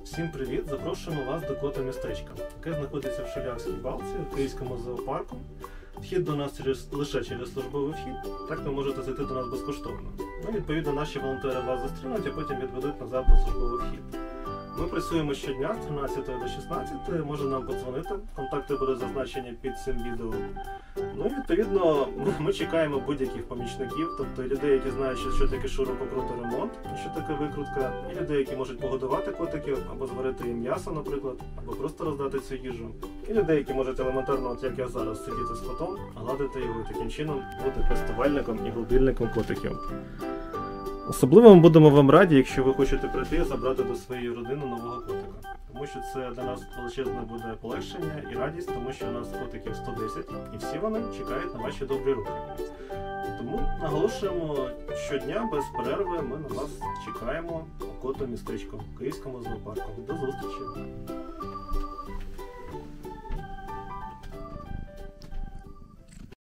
Всім привіт! Запрошуємо вас до кота-містечка, яке знаходиться в Шулявській балці, в Київському зоопарку. Вхід до нас лише через службовий вхід, так ви можете зайти до нас безкоштовно. Ну, відповідно, наші волонтери вас зустрінуть, а потім відведуть назад на службовий вхід. Ми працюємо щодня з 13 до 16, може нам подзвонити, контакти будуть зазначені під цим відео. Ну і відповідно ми чекаємо будь-яких помічників, тобто людей, які знають, що таке шурупокрутий ремонт, що таке викрутка, і людей, які можуть погодувати котиків, або зварити їм м'ясо, наприклад, або просто роздати цю їжу. І людей, які можуть елементарно, от як я зараз, сидіти з котом, гладити його і таким чином бути фестивальником і гладильником котиків. Особливо ми будемо вам раді, якщо ви хочете прийти і забрати до своєї родини нового котика. Тому що це для нас величезне буде полегшення і радість, тому що у нас котиків 110 і всі вони чекають на ваші добрі руки. Тому наголошуємо, щодня без перерви ми на вас чекаємо у кота-містечку в Київському зоопарку. До зустрічі!